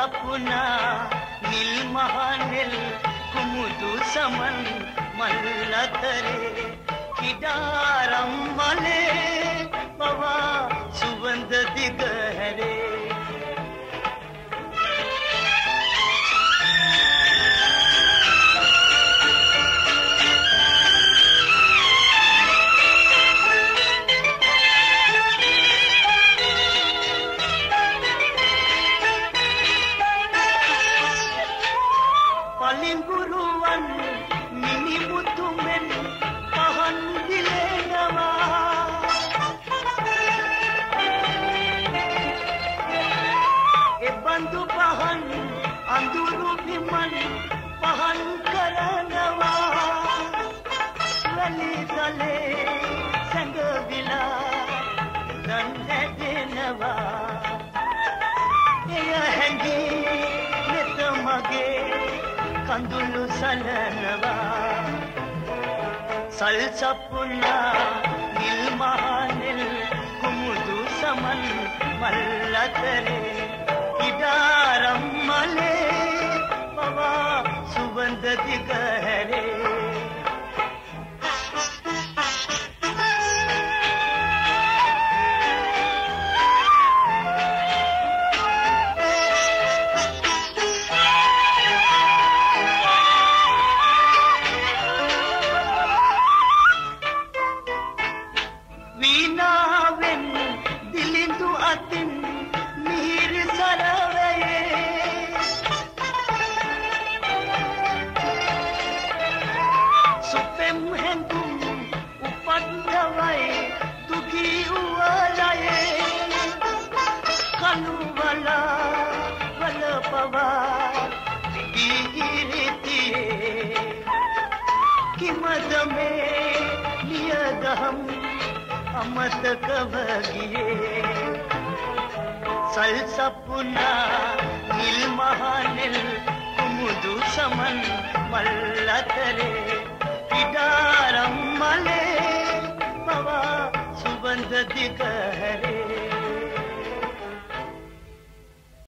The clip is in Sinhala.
සපුනා නිල් මහනෙල් කුමුදු සමන් මල් අතරේ කිඩාරම් මලේ පවා සුවඳ දිග හැරේ පලිඟුරුවන් මිනිමුතු මෙන් පහන් දිලෙනවා එබඳු පහන් අඳුරු විමන් පහන් කරනවා වැලි තලේ සැඟවිලා දන් හැදෙනවා එය හැඟී නෙත මගේ කඳුළු සලනවා සල් සපුනා නිල් මහනෙල් කුමුදු සමන් මල් අතරේ ඉඩාරම් මලේ පවා සුවඳ දිග හැරේ වීණාවෙන් දිලිඳු අතින් මිහිර සරවයේ සුපෙම් හැඟුම් උපද්දවයි දුගී උවලයේ කනුවලා වලපවා දීරිතියේ කිමද මේ නියදහම් අමතක වගියේ සල් සපුනා නිල් මහනෙල් කුමුදු සමන් මල් අතරේ ඉඩාරම් මලේ පවා සුවඳ දිග